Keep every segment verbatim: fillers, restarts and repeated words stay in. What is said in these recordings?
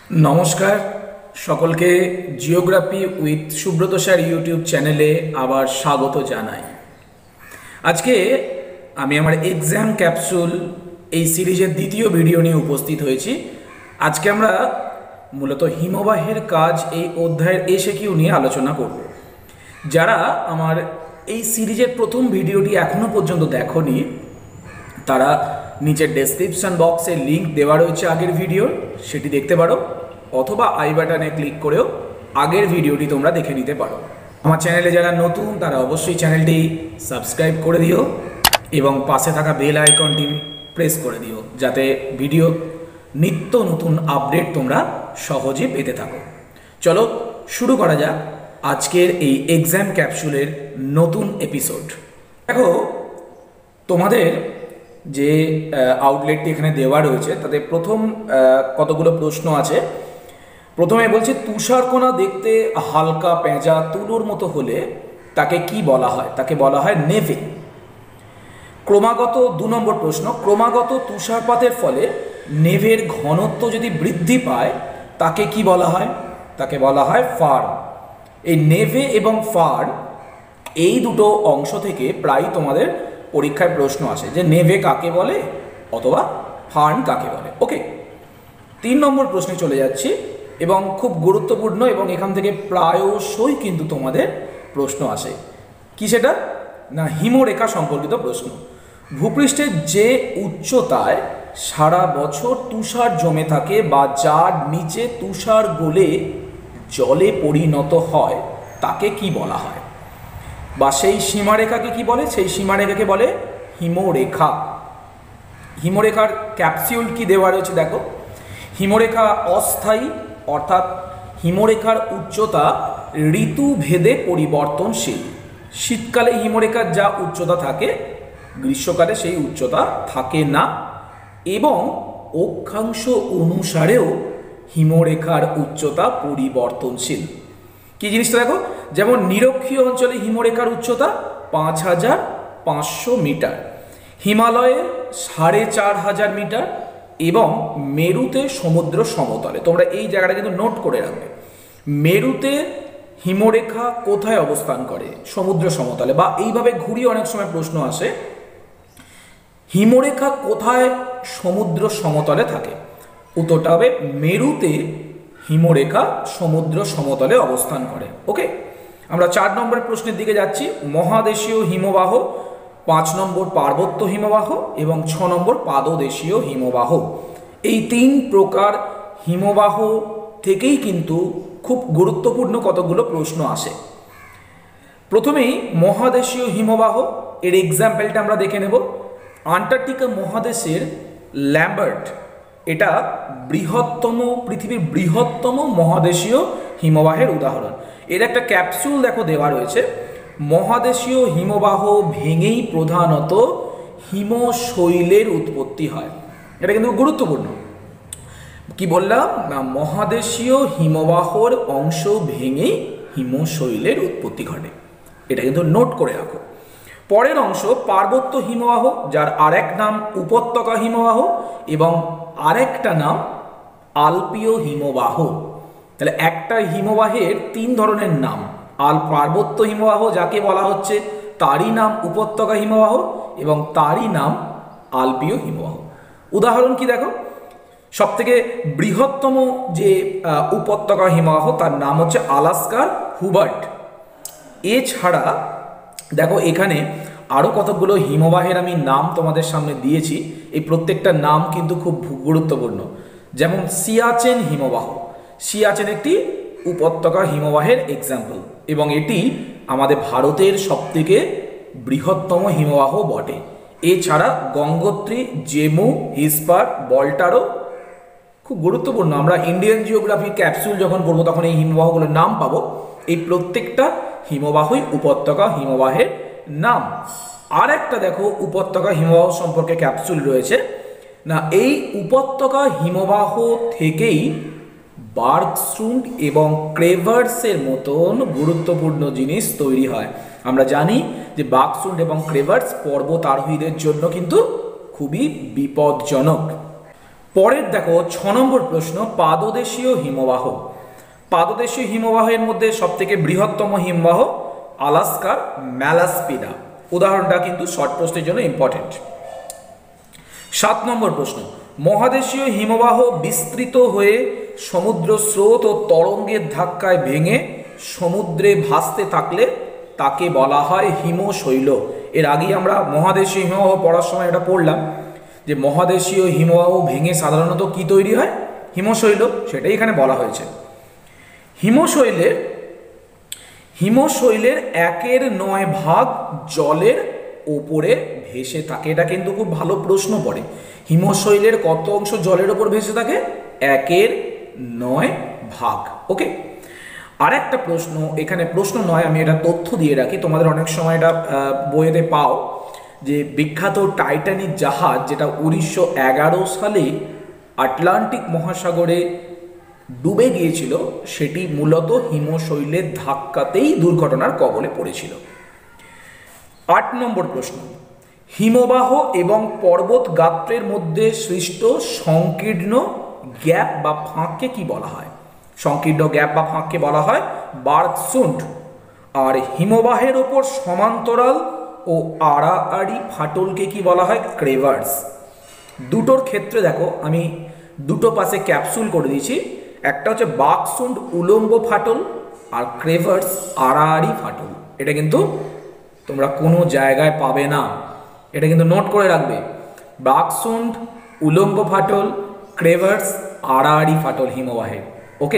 नमस्कार सकलके geography with Subrata sir YouTube चैनेले आबार स्वागत जानाई। आज के आमी आमार एग्जाम कैप्सूल এই সিরিজের দ্বিতীয় ভিডিও নিয়ে উপস্থিত হয়েছি। আজকে আমরা মূলত হিমবাহের কাজ এই অধ্যায়ের এসে কিউ নিয়ে আলোচনা করব। যারা আমার এই সিরিজের প্রথম ভিডিওটি এখনো পর্যন্ত দেখোনি তারা নিচের ডেসক্রিপশন বক্সে লিংক দেওয়া রয়েছে আগের ভিডিওর, সেটি দেখতে পারো, অথবা আই বাটনে ক্লিক করেও আগের ভিডিওটি তোমরা দেখে নিতে পারো। আমার চ্যানেলে যারা নতুন তারা অবশ্যই চ্যানেলটি সাবস্ক্রাইব করে দিও এবং পাশে থাকা বেল আইকনটি প্রেস করে দিও যাতে ভিডিও নিত্য নতুন আপডেট তোমরা সহজে পেতে থাকো। চলো শুরু করা যাক আজকের এই এক্সাম ক্যাপসুলের নতুন এপিসোড। দেখো তোমাদের যে আউটলেটটি এখানে দেওয়া রয়েছে তাতে প্রথম কতগুলো প্রশ্ন আছে। প্রথমে বলছে তুষারকণা দেখতে হালকা পেঁজা তুলোর মতো হলে তাকে কি বলা হয়? তাকে বলা হয় নেভে। ক্রমাগত দু নম্বর প্রশ্ন, ক্রমাগত তুষারপাতের ফলে নেভের ঘনত্ব যদি বৃদ্ধি পায় তাকে কি বলা হয়? তাকে বলা হয় ফার্ন। এই নেভে এবং ফার্ন এই দুটো অংশ থেকে প্রায় তোমাদের পরীক্ষায় প্রশ্ন আসে যে নেভে কাকে বলে অথবা ফার্ন কাকে বলে। ওকে, তিন নম্বর প্রশ্নে চলে যাচ্ছি এবং খুব গুরুত্বপূর্ণ এবং এখান থেকে প্রায়শই কিন্তু তোমাদের প্রশ্ন আসে। কি সেটা? না, হিমরেখা সম্পর্কিত প্রশ্ন। ভূপৃষ্ঠের যে উচ্চতায় সারা বছর তুষার জমে থাকে বা যার নিচে তুষার গলে জলে পরিণত হয় তাকে কি বলা হয়? বা সেই সীমারেখাকে কি বলে? সেই সীমারেখাকে বলে হিমরেখা। হিমরেখার ক্যাপসিউল কি দেওয়া রয়েছে দেখো। হিমরেখা অস্থায়ী, অর্থাৎ হিমরেখার উচ্চতা ঋতু ভেদে পরিবর্তনশীল। শীতকালে হিমরেখার যা উচ্চতা থাকে গ্রীষ্মকালে সেই উচ্চতা থাকে না, এবং অক্ষাংশ অনুসারেও হিমরেখার উচ্চতা পরিবর্তনশীল। কি জিনিসটা দেখো, যেমন নিরক্ষীয় অঞ্চলে হিমরেখার উচ্চতা পাঁচ হাজার পাঁচশো মিটার, হিমালয়ে সাড়ে চার হাজার মিটার এবং মেরুতে সমুদ্র সমতলে। তোমরা এই জায়গাটা কিন্তু নোট করে রাখবে। মেরুতে হিমরেখা কোথায় অবস্থান করে? সমুদ্র সমতলে। বা এইভাবে ঘুরিয়ে অনেক সময় প্রশ্ন আসে, হিমরেখা কোথায় সমুদ্র সমতলে থাকে? উত্তরটা হবে মেরুতে হিমরেখা সমুদ্র সমতলে অবস্থান করে। ওকে, আমরা চার নম্বরের প্রশ্নের দিকে যাচ্ছি। মহাদেশীয় হিমবাহ, পাঁচ নম্বর পার্বত্য হিমবাহ এবং ছ নম্বর পাদদেশীয় হিমবাহ। এই তিন প্রকার হিমবাহ থেকেই কিন্তু খুব গুরুত্বপূর্ণ কতগুলো প্রশ্ন আসে। প্রথমেই মহাদেশীয় হিমবাহ, এর এক্সাম্পলটা আমরা দেখে নেব। আন্টার্কটিকা মহাদেশের ল্যাম্বার্ট, এটা বৃহত্তম, পৃথিবীর বৃহত্তম মহাদেশীয় হিমবাহের উদাহরণ। এর একটা ক্যাপসুল দেখো দেওয়া রয়েছে। মহাদেশীয় হিমবাহ ভেঙেই প্রধানত হিমশৈলের উৎপত্তি হয়। এটা কিন্তু গুরুত্বপূর্ণ। কি বললাম না, মহাদেশীয় হিমবাহর অংশ ভেঙেই হিমশৈলের উৎপত্তি ঘটে। এটা কিন্তু নোট করে রাখো। পরের অংশ পার্বত্য হিমবাহ, যার আরেক নাম উপত্যকা হিমবাহ এবং আরেকটা নাম আলপীয় হিমবাহ। তাহলে একটা হিমবাহের তিন ধরনের নাম। আল পার্বত্য হিমবাহ যাকে বলা হচ্ছে তারই নাম উপত্যকা হিমবাহ এবং তারই নাম আলপীয় হিমবাহ। উদাহরণ কি দেখো, সব থেকে বৃহত্তম যে উপত্যকা হিমবাহ তার নাম হচ্ছে আলাস্কার হুবার্ট। এছাড়া দেখো এখানে আরও কতগুলো হিমবাহের আমি নাম তোমাদের সামনে দিয়েছি। এই প্রত্যেকটা নাম কিন্তু খুব গুরুত্বপূর্ণ। যেমন সিয়াচেন হিমবাহ, সিয়াচেন একটি উপত্যকা হিমবাহের এক্সাম্পল এবং এটি আমাদের ভারতের সবথেকে বৃহত্তম হিমবাহ বটে। এছাড়া গঙ্গোত্রী, জেমু, হিসপার, বল্টারো খুব গুরুত্বপূর্ণ। আমরা ইন্ডিয়ান জিওগ্রাফি ক্যাপসুল যখন পড়বো তখন এই হিমবাহগুলোর নাম পাবো। এই প্রত্যেকটা হিমবাহই উপত্যকা হিমবাহের নাম। আর একটা দেখো উপত্যকা হিমবাহ সম্পর্কে ক্যাপসুল রয়েছে না, এই উপত্যকা হিমবাহ থেকেই বার্গস্টুন্ড এবং ক্রেভার্সের মতন গুরুত্বপূর্ণ জিনিস তৈরি হয়। আমরা জানি যে বার্গস্টুন্ড এবং ক্রেভার্স পর্বত আরোহীদের জন্য কিন্তু খুবই বিপজ্জনক। পরের দেখো ছ নম্বর প্রশ্ন, পাদদেশীয় হিমবাহ। পাদদেশীয় হিমবাহের মধ্যে সবথেকে বৃহত্তম হিমবাহ আলাস্কার ম্যালাস্পিনা। উদাহরণটা কিন্তু শর্ট প্রশ্নের জন্য ইম্পর্টেন্ট। সাত নম্বর প্রশ্ন, মহাদেশীয় হিমবাহ বিস্তৃত হয়ে সমুদ্র স্রোত ও তরঙ্গের ধাক্কায় ভেঙে সমুদ্রে ভাসতে থাকলে তাকে বলা হয় হিমশৈল। এর আগেই আমরা মহাদেশীয় হিমবাহ পড়ার সময় এটা পড়লাম যে মহাদেশীয় হিমবাহ ভেঙে সাধারণত কি তৈরি হয়? হিমশৈল। সেটাই এখানে বলা হয়েছে। হিমশৈলের হিমশৈলের একের নয় ভাগ জলের ওপরে ভেসে থাকে। এটা কিন্তু খুব ভালো প্রশ্ন পড়ে। হিমশৈলের কত অংশ জলের ওপর ভেসে থাকে? একের নয় ভাগ। ওকে, আর একটা প্রশ্ন, এখানে প্রশ্ন নয়, আমি এটা তথ্য দিয়ে রাখি, তোমাদের অনেক সময় এটা বইয়েতে পাও, যে বিখ্যাত টাইটানিক জাহাজ যেটা উনিশশো এগারো সালে আটলান্টিক মহাসাগরে ডুবে গিয়েছিল, সেটি মূলত হিমশৈলের ধাক্কাতেই দুর্ঘটনার কবলে পড়েছিল। আট নম্বর প্রশ্ন, হিমবাহ এবং পর্বত গাত্রের মধ্যে সৃষ্ট সংকীর্ণ গ্যাপ বা ফাঁককে কি বলা হয়? সংকীর্ণ গ্যাপ বা ফাঁককে বলা হয় বার্গসুন্ড। আর হিমবাহের ওপর সমান্তরাল ও আড়াআড়ি ফাটলকে কি বলা হয়? ক্রেভার্স। দুটোর ক্ষেত্রে দেখো আমি দুটো পাশে ক্যাপসুল করে দিয়েছি। একটা হচ্ছে বার্গসুন্ড উলম্ব ফাটল আর ক্রেভার্স আড়াআড়ি ফাটল। এটা কিন্তু তোমরা কোনো জায়গায় পাবে না, এটা কিন্তু নোট করে রাখবে। বার্গসুন্ড উলম্ব ফাটল, ক্রেভার্স আড়াআড়ি ফাটল হিমবাহের। ওকে,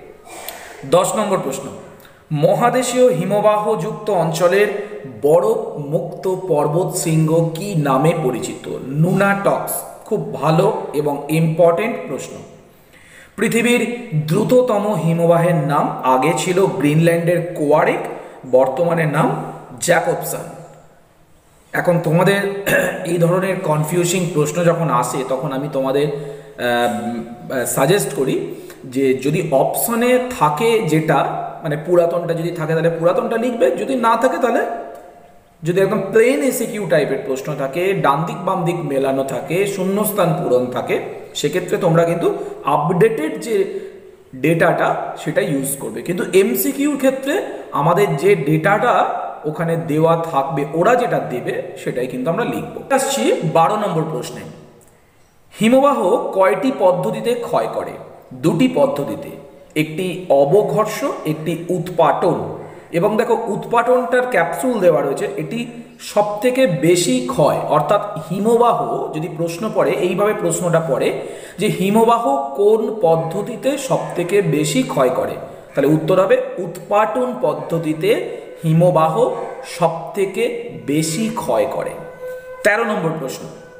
দশ নম্বর প্রশ্ন, মহাদেশীয় হিমবাহযুক্ত অঞ্চলের বরফ মুক্ত পর্বত শৃঙ্গ কি নামে পরিচিত? নুনাটক্স। খুব ভালো এবং ইম্পর্টেন্ট প্রশ্ন। পৃথিবীর দ্রুততম হিমবাহের নাম আগে ছিল গ্রিনল্যান্ডের কোয়ারেক, বর্তমানে নাম জ্যাকবসন। এখন তোমাদের এই ধরনের কনফিউজিং প্রশ্ন যখন আসে তখন আমি তোমাদের সাজেস্ট করি যে যদি অপশনে থাকে যেটা মানে পুরাতনটা যদি থাকে তাহলে পুরাতনটা লিখবে, যদি না থাকে তাহলে যদি একদম প্লেন এসিকিউ টাইপের প্রশ্ন থাকে, ডান দিক বাম দিক মেলানো থাকে, শূন্যস্থান পূরণ থাকে, সেক্ষেত্রে তোমরা কিন্তু আপডেটেড যে ডেটাটা সেটা ইউজ করবে। কিন্তু এমসিকিউর ক্ষেত্রে আমাদের যে ডেটাটা ওখানে দেওয়া থাকবে, ওরা যেটা দেবে সেটাই কিন্তু আমরা লিখবো। আসছি বারো নম্বর প্রশ্নে, হিমবাহ কয়টি পদ্ধতিতে ক্ষয় করে? দুটি পদ্ধতিতে, একটি অবঘর্ষ, একটি উৎপাটন। এবং দেখো উৎপাটনটার ক্যাপসুল দেওয়া রয়েছে, এটি সব থেকে বেশি ক্ষয়, অর্থাৎ হিমবাহ যদি প্রশ্ন পড়ে এইভাবে প্রশ্নটা পড়ে যে হিমবাহ কোন পদ্ধতিতে সব থেকে বেশি ক্ষয় করে, তাহলে উত্তর হবে উৎপাটন পদ্ধতিতে হিমবাহ সব থেকে বেশি ক্ষয় করে। তেরো নম্বর প্রশ্ন,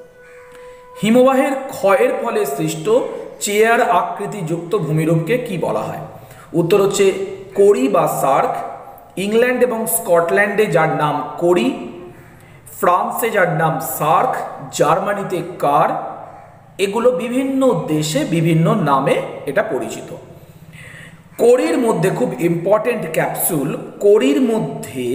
হিমবাহের ক্ষয়ের ফলে সৃষ্ট চেয়ার আকৃতিযুক্ত ভূমিরূপকে কি বলা হয়? উত্তর হচ্ছে কোরি বা সার্ক। ইংল্যান্ড এবং স্কটল্যান্ডে যার নাম কোরি, ফ্রান্সে যার নাম সার্ক, জার্মানিতে কার। এগুলো বিভিন্ন দেশে বিভিন্ন নামে এটা পরিচিত। কোরির মধ্যে খুব ইম্পর্টেন্ট ক্যাপসুল, কোরির মধ্যে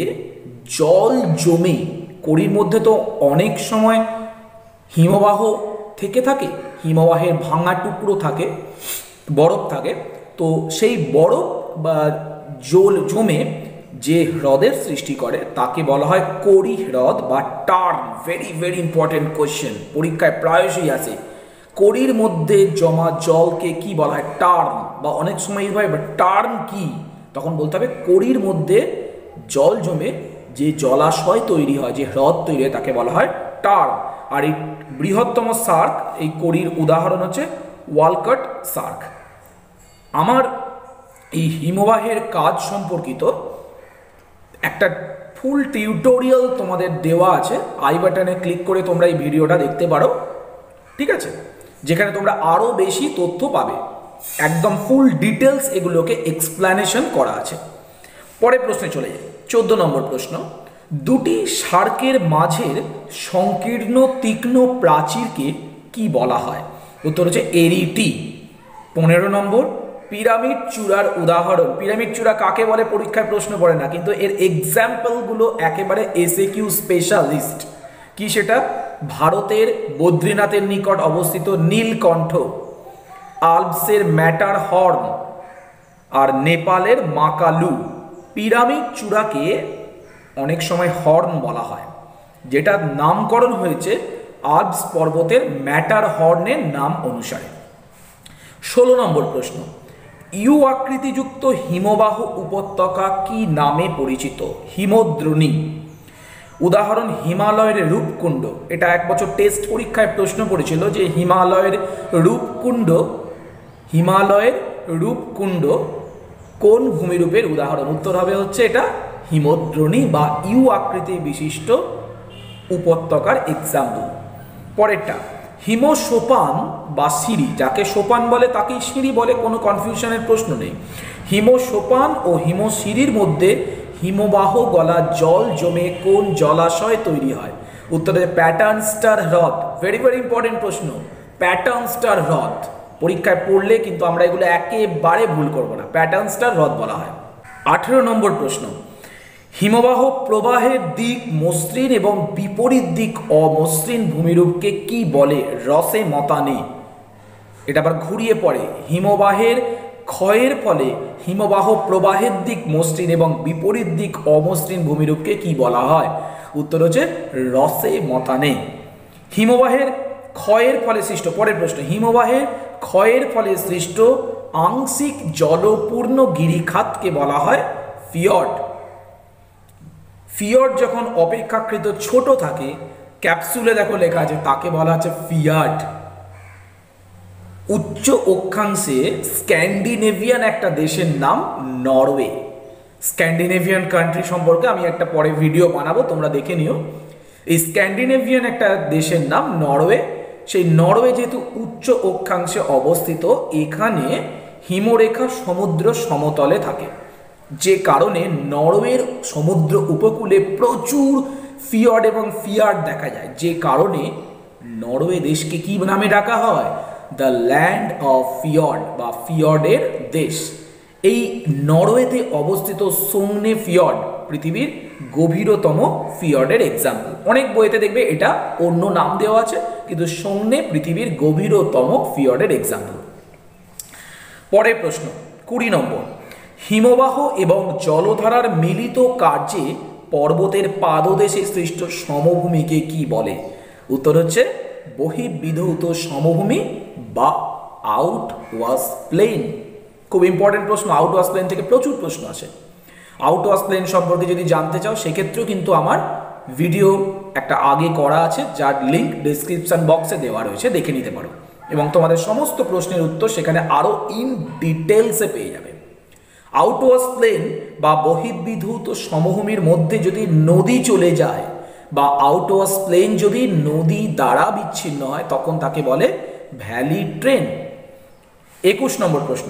জল জমে, কোরির মধ্যে তো অনেক সময় হিমবাহ থেকে থাকে, হিমবাহের ভাঙা টুকরো থাকে, বরফ থাকে, তো সেই বরফ বা জল জমে যে হ্রদের সৃষ্টি করে তাকে বলা হয় কোরি হ্রদ বা tarn. Very very important question, পরীক্ষায় প্রায়শই আসে। কোরির মধ্যে জমা জলকে কি বলা হয়? টার্ন। বা অনেক সময় এইভাবে টার্ন কি, তখন বলতে হবে কোরির মধ্যে জল জমে যে জলাশয় তৈরি হয়, যে হ্রদ তৈরি হয় তাকে বলা হয় টার্ন। আর এই বৃহত্তম সার্ক, এই কোরির উদাহরণ হচ্ছে ওয়ালকট সার্ক। আমার এই হিমবাহের কাজ সম্পর্কিত একটা ফুল টিউটোরিয়াল তোমাদের দেওয়া আছে, আই বাটনে ক্লিক করে তোমরা এই ভিডিওটা দেখতে পারো, ঠিক আছে, যেখানে তোমরা আরও বেশি তথ্য পাবে, একদম ফুল ডিটেলস এগুলোকে এক্সপ্লানেশন করা আছে। পরের প্রশ্নে চলে যাই, চোদ্দ নম্বর প্রশ্ন, দুটি সার্কের মাঝের সংকীর্ণ তীক্ষ্ণ প্রাচীরকে কি বলা হয়? উত্তর হচ্ছে এরিটি। পনেরো নম্বর, পিরামিড চূড়ার উদাহরণ। পিরামিড চূড়া কাকে বলে পরীক্ষায় প্রশ্ন পড়ে না, কিন্তু এর এক্সাম্পলগুলো একেবারে এসএকিউ স্পেশালিস্ট। কি সেটা? ভারতের বদ্রীনাথের নিকট অবস্থিত নীলকণ্ঠ, আলপসের ম্যাটার হর্ন, আর নেপালের মাকালু। পিরামিড চূড়াকে অনেক সময় হর্ন বলা হয়, যেটার নামকরণ হয়েছে আলপস পর্বতের ম্যাটার হর্নের নাম অনুসারে। ষোলো নম্বর প্রশ্ন, ইউ আকৃতিযুক্ত হিমবাহ উপত্যকা কি নামে পরিচিত? হিমদ্রোণী। উদাহরণ হিমালয়ের রূপকুণ্ড। এটা এক বছর টেস্ট পরীক্ষায় প্রশ্ন পড়েছিল যে হিমালয়ের রূপকুণ্ড হিমালয়ের রূপকুণ্ড কোন ভূমিরূপের উদাহরণ? উত্তর হবে হচ্ছে এটা হিমদ্রোণী বা ইউ আকৃতি বিশিষ্ট উপত্যকার এক্সাম্পল। পরেরটা, হিমসোপান বা সিঁড়ি, যাকে সোপান বলে তাকেই সিঁড়ি বলে, কোনো কনফিউশনের প্রশ্ন নেই। হিমসোপান ও হিমসিঁড়ির মধ্যে হিমবাহ গলা জল জমে কোন জলাশয় তৈরি হয়? উত্তরে প্যাটার্ন স্টার হ্রদ। ভেরি ভেরি ইম্পর্টেন্ট প্রশ্ন, প্যাটার্ন স্টার হ্রদ। পরীক্ষায় পড়লে কিন্তু আমরা এগুলো একেবারে ভুল করবো না, প্যাটার্ন স্টার হ্রদ বলা হয়। আঠেরো নম্বর প্রশ্ন, হিমবাহ প্রবাহের দিক মসৃণ এবং বিপরীত দিক অমসৃণ ভূমিরূপকে কি বলে? রসে মতানে। এটা আবার ঘুরিয়ে পড়ে, হিমবাহের ক্ষয়ের ফলে হিমবাহ প্রবাহের দিক মসৃণ এবং বিপরীত দিক অমসৃণ ভূমিরূপকে কি বলা হয়? উত্তর হচ্ছে রসে মতানে। হিমবাহের ক্ষয়ের ফলে সৃষ্ট, পরের প্রশ্ন, হিমবাহের ক্ষয়ের ফলে সৃষ্ট আংশিক জলপূর্ণ গিরিখাতকে বলা হয় ফিয়র্ড। ফিয়র্ড যখন অপেক্ষাকৃত ছোট থাকে, ক্যাপসুলে দেখো লেখা আছে, তাকে বলা হচ্ছে ফিয়ার্ড। উচ্চ অক্ষাংশে স্ক্যান্ডিনেভিয়ান একটা দেশের নাম নরওয়ে। স্ক্যান্ডিনেভিয়ান কান্ট্রি সম্পর্কে আমি একটা পরে ভিডিও বানাবো, তোমরা দেখে নিও। এই স্ক্যান্ডিনেভিয়ান একটা দেশের নাম নরওয়ে। সেই নরওয়ে যেহেতু উচ্চ অক্ষাংশে অবস্থিত, এখানে হিমরেখা সমুদ্র সমতলে থাকে, যে কারণে নরওয়ের সমুদ্র উপকূলে প্রচুর ফিয়র্ড এবং ফিয়ার্ড দেখা যায়, যে কারণে নরওয়ে দেশকে কি নামে ডাকা হয়? দ্য ল্যান্ড অফ ফিয়র্ড বা ফিয়র্ডের দেশ। এই নরওয়েতে অবস্থিত সোংনে ফিয়র্ড পৃথিবীর গভীরতম ফিয়র্ডের এক্সাম্পল। অনেক বইতে দেখবে এটা অন্য নাম দেওয়া আছে, কিন্তু সোংনে পৃথিবীর গভীরতম ফিয়র্ডের এক্সাম্পল। পরের প্রশ্ন, কুড়ি নম্বর, হিমবাহ এবং জলধারার মিলিত কার্যে পর্বতের পাদদেশে সৃষ্ট সমভূমিকে কি বলে? উত্তর হচ্ছে বহির্বিধৌত সমভূমি বা আউট ওয়াশ প্লেন। খুব ইম্পর্টেন্ট প্রশ্ন, আউট ওয়াশ প্লেন থেকে প্রচুর প্রশ্ন আসে। আউট ওয়াশ প্লেন সম্পর্কে যদি জানতে চাও, সেক্ষেত্রেও কিন্তু আমার ভিডিও একটা আগে করা আছে, যার লিঙ্ক ডেসক্রিপশন বক্সে দেওয়া রয়েছে, দেখে নিতে পারো, এবং তোমাদের সমস্ত প্রশ্নের উত্তর সেখানে আরও ইন ডিটেলসে পেয়ে যাবে। আউট ওয়াশ প্লেন বা বহির্বিধৌত সমভূমির মধ্যে যদি নদী চলে যায় বা আউট ওয়াশ প্লেন যদি নদী দ্বারা বিচ্ছিন্ন হয়, তখন তাকে বলে ভ্যালি ট্রেন। একুশ নম্বর প্রশ্ন,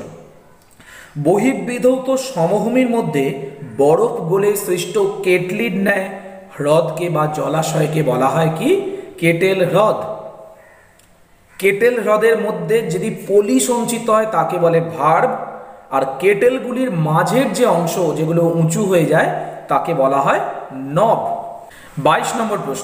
বহির্বিধৌত সমভূমির মধ্যে বরফ গলে সৃষ্ট কেটলির ন্যায় হ্রদকে বা জলাশয়কে বলা হয় কি? কেটেল হ্রদ। কেটেল হ্রদের মধ্যে যদি পলি সঞ্চিত হয় তাকে বলে ভার্ব, আর কেটেলগুলির মাঝের যে অংশ যেগুলো উঁচু হয়ে যায় তাকে বলা হয় নব। বাইশ নম্বর প্রশ্ন,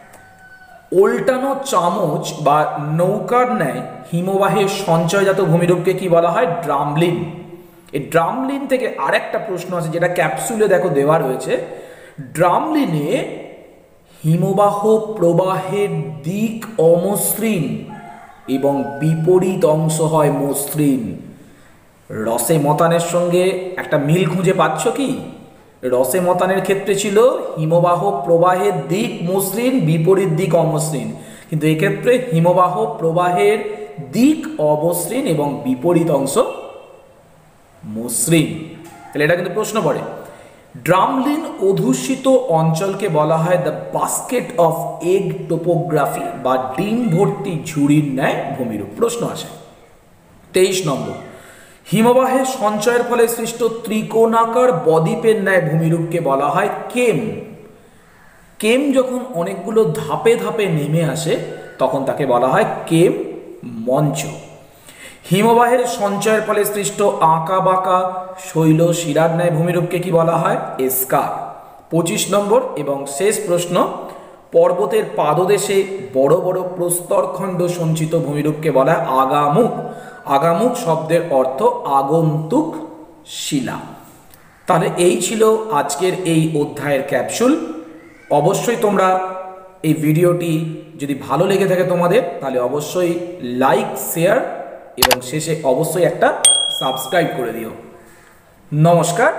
ওল্টানো চামচ বা নৌকার ন্যায় হিমবাহের সঞ্চয়জাত ভূমিরূপকে কি বলা হয়? ড্রামলিন। এই ড্রামলিন থেকে আরেকটা প্রশ্ন আছে, যেটা ক্যাপসুলে দেখো দেওয়া রয়েছে। ড্রামলিনে হিমবাহ প্রবাহের দিক অমসৃণ এবং বিপরীত অংশ হয় মসৃণ। রসে মতানের সঙ্গে একটা মিল খুঁজে পাচ্ছ কি? রসে মতানের ক্ষেত্রে ছিল হিমবাহ প্রবাহের দিক মসৃণ, বিপরীত দিক অমসৃণ, কিন্তু এক্ষেত্রে হিমবাহ প্রবাহের দিক অমসৃণ এবং বিপরীত অংশ মসৃণ। তাহলে এটা কিন্তু প্রশ্ন পড়ে। ড্রামলিন অধ্যুষিত অঞ্চলকে বলা হয় the basket of egg topography বা ডিম ভর্তি ঝুড়ির ন্যায় ভূমিরূপ। প্রশ্ন আসে। তেইশ নম্বর, হিমবাহের সঞ্চয়ের ফলে সৃষ্ট ত্রিকোণাকার বদ্বীপের ন্যায় ভূমিরূপকে বলা হয় কেম। কেম যখন অনেকগুলো ধাপে ধাপে নেমে আসে তখন তাকে বলা হয় কেম মঞ্চ। হিমবাহের সঞ্চয়ের ফলে সৃষ্ট আঁকা বাঁকা শৈল শিরার ন্যায় ভূমিরূপকে কি বলা হয়? এস্কার। পঁচিশ নম্বর এবং শেষ প্রশ্ন, পর্বতের পাদদেশে বড় বড় প্রস্তরখণ্ড সঞ্চিত ভূমিরূপকে বলা হয় আগামুখ। আগামুখ শব্দের অর্থ আগন্তুক শিলা। তাহলে এই ছিল আজকের এই অধ্যায়ের ক্যাপসুল। অবশ্যই তোমরা এই ভিডিওটি যদি ভালো লেগে থাকে তোমাদের, তাহলে অবশ্যই লাইক, শেয়ার এবং শেষে অবশ্যই একটা সাবস্ক্রাইব করে দিও। নমস্কার।